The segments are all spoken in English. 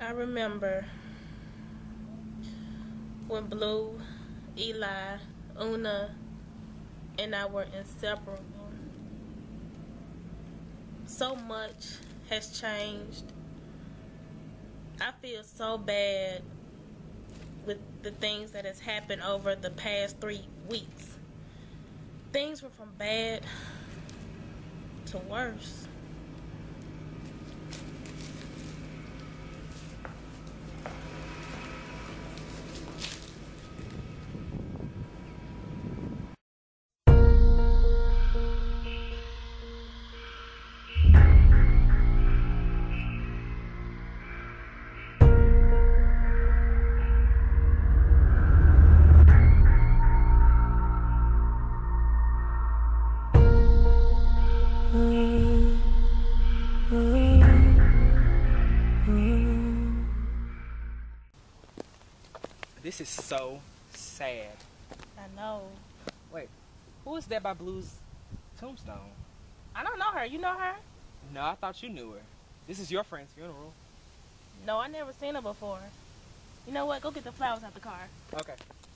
I remember when Blue, Eli, Una, and I were inseparable. So much has changed. I feel so bad with the things that has happened over the past 3 weeks. Things were from bad to worse. This is so sad. I know. Wait, who is that by Blue's tombstone? I don't know her. You know her? No, I thought you knew her. This is your friend's funeral. No, I never seen her before. You know what? Go get the flowers out the car. Okay.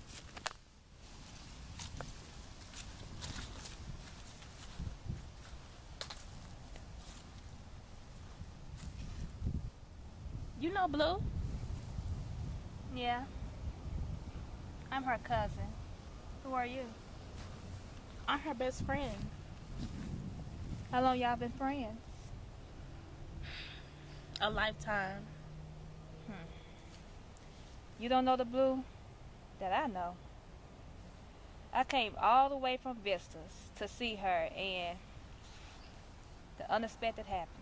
You know Blue? Yeah. I'm her cousin. Who are you? I'm her best friend. How long y'all been friends? A lifetime. You don't know the Blue that I know. I came all the way from Vistas to see her, and the unexpected happens.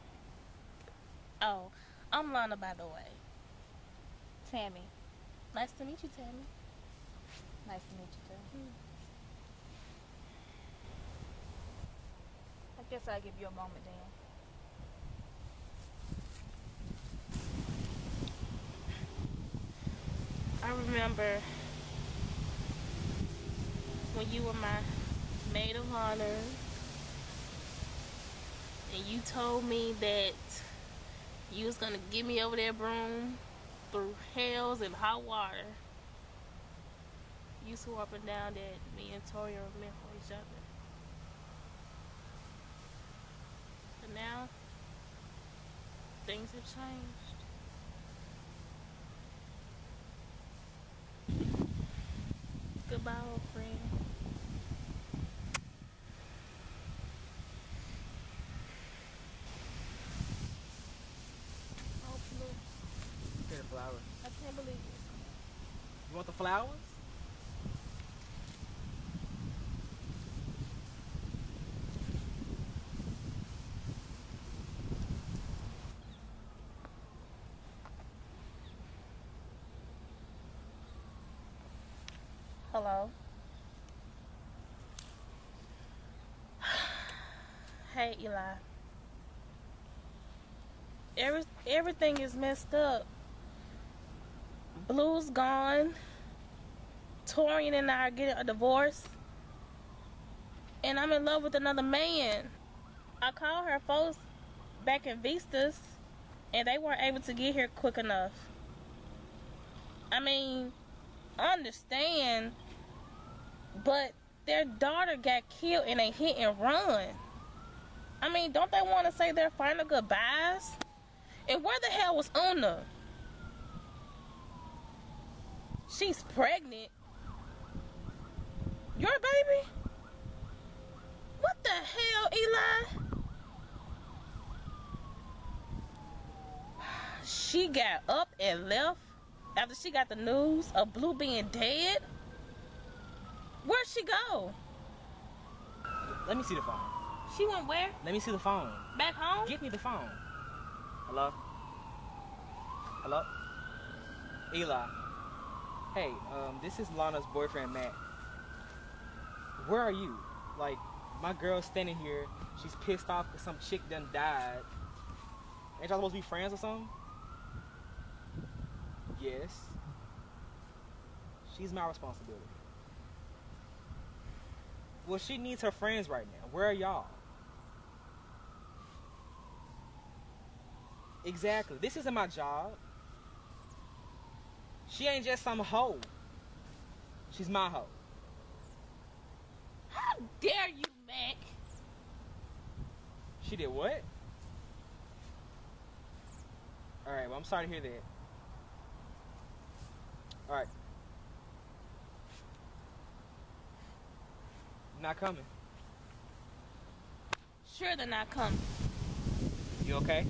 Oh, I'm Lana, by the way. Tammy. Nice to meet you, Tammy. Nice to meet you too. I guess I'll give you a moment then. I remember when you were my maid of honor and you told me that you was gonna get me over that broom through hells and hot water. You swore up and down that me and Tori were meant for each other. But now, things have changed. Goodbye, old friend. Oh, Blue, Here, the flowers. I can't believe it. You want the flowers? Hello. Hey, Eli. Everything is messed up. Blue's gone. Torian and I are getting a divorce. And I'm in love with another man. I called her folks back in Vistas, and they weren't able to get here quick enough. I mean, I understand, but their daughter got killed in a hit and run. I mean, don't they want to say their final goodbyes? And where the hell was Una? She's pregnant. Your baby? What the hell, Eli? She got up and left after she got the news of Blue being dead? Where'd she go? Let me see the phone. She went where? Let me see the phone. Back home? Give me the phone. Hello? Hello? Eli. Hey, this is Lana's boyfriend, Matt. Where are you? Like, my girl's standing here. She's pissed off because some chick done died. Ain't y'all supposed to be friends or something? Yes. She's my responsibility. Well, she needs her friends right now. Where are y'all? Exactly. This isn't my job. She ain't just some hoe. She's my hoe. How dare you, Mac? She did what? Alright, well, I'm sorry to hear that. Alright. Not coming. Sure they're not coming. You okay?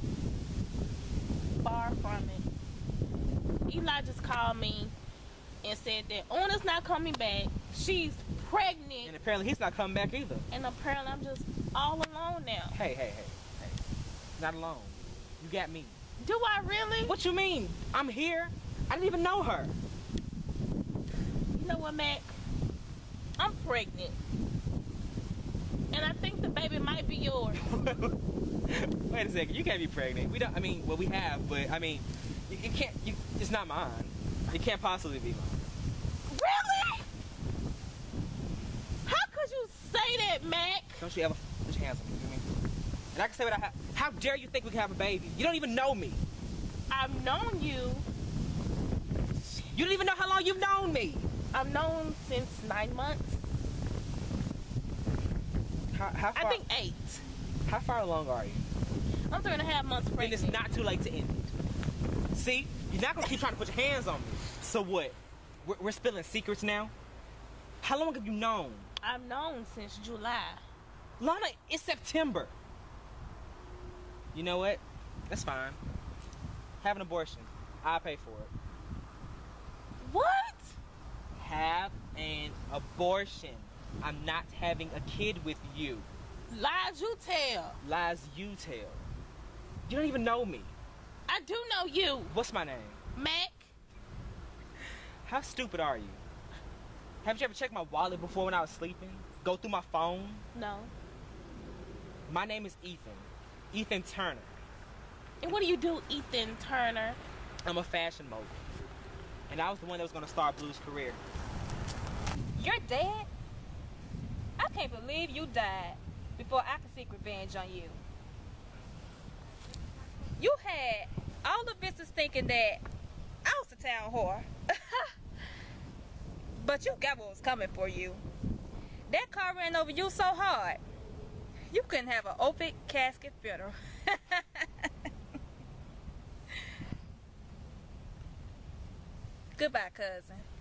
Far from it. Eli just called me and said that Una's not coming back. She's pregnant. And apparently he's not coming back either. And apparently I'm just all alone now. Hey. Not alone. You got me. Do I really? What you mean? I'm here. I didn't even know her. You know what, Mac? I'm pregnant. And I think the baby might be yours. Wait a second. You can't be pregnant. We don't. I mean, well, we have, but I mean, you can't. It's not mine. It can't possibly be mine. Really? How could you say that, Mac? Don't you ever put your hands on me? You hear me? And I can say what I have. How dare you think we can have a baby? You don't even know me. I've known you. You don't even know how long you've known me. I've known since 9 months. How far? I think 8. How far along are you? I'm 3.5 months Then pregnant. it's not too late to end it. See? You're not gonna keep trying to put your hands on me. So what? We're spilling secrets now? How long have you known? I've known since July. Lana, it's September. You know what? That's fine. Have an abortion. I'll pay for it. What? Have an abortion. I'm not having a kid with you. Lies you tell. Lies you tell. You don't even know me. I do know you, What's my name? Mac. How stupid are you? Haven't you ever checked my wallet before when I was sleeping? Go through my phone? No. My name is Ethan. Ethan Turner. And what do you do, Ethan Turner? I'm a fashion mogul. And I was the one that was gonna start Blue's career. Your dad? I can't believe you died before I could seek revenge on you. You had all the visitors thinking that I was the town whore. But you got what was coming for you. That car ran over you so hard, you couldn't have an open casket funeral. Goodbye, cousin.